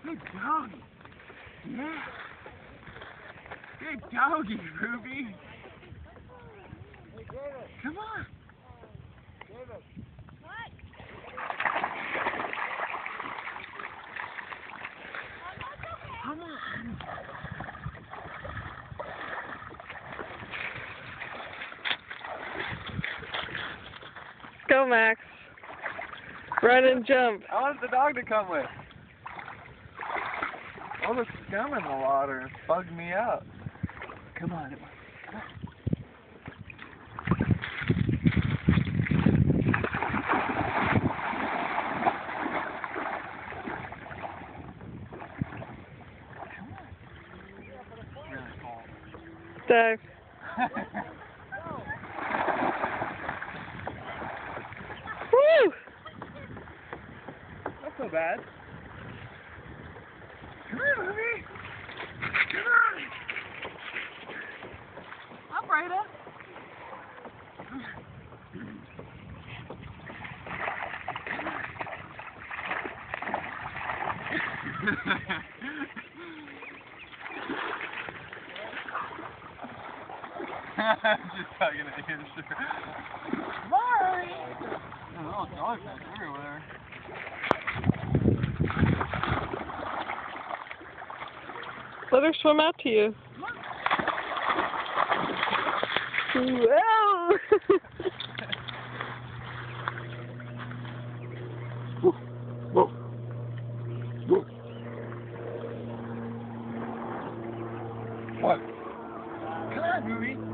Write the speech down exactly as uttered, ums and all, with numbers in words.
Good doggy. Yeah. Good doggy, Ruby. Hey, David. Come on. David. What? Come on. Go, Max. Run and jump. I want the dog to come with. All the scum in the water bugged me out. Come on. Come on. Dive. Woo! Not so bad. Come on, Ruby. Come on. Up, Rita. I'm just tugging at you, sure. Bye! Oh, dogs everywhere. Let her swim out to you. Whoa! Whoa. Whoa. What? Come on, Ruby.